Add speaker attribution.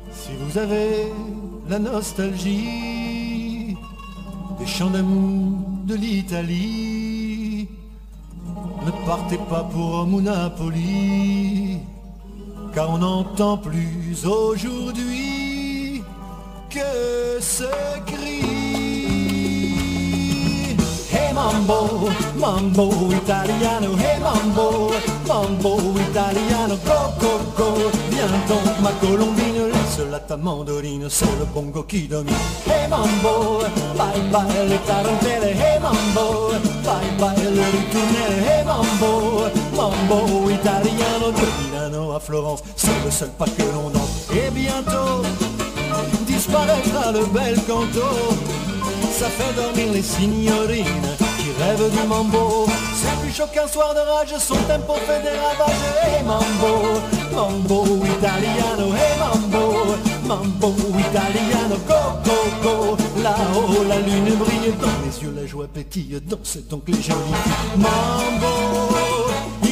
Speaker 1: Si vous avez la nostalgie des chants d'amour de l'Italie, ne partez pas pour Mounapoli, car on n'entend plus aujourd'hui que ce cri. Hey mambo, mambo italiano, hey mambo, mambo italiano, go go go, viens donc ma colombine, laisse-la ta mandoline, c'est le bongo qui domine. Hey mambo, bye bye le tarantelle, hey mambo, bye bye le ritournelle, hey mambo, mambo italiano, de Milano à Florence, c'est le seul pas que l'on danse. Et bientôt disparaîtra le bel canto, ça fait dormir les signorines qui rêvent du mambo. C'est plus chaud qu'un soir de rage, son tempo fait des ravages. Hey mambo, mambo italiano, hey mambo, mambo italiano, go go go. Là-haut la lune brille, dans les yeux la joie pétille, dansez donc les jolies filles. Mambo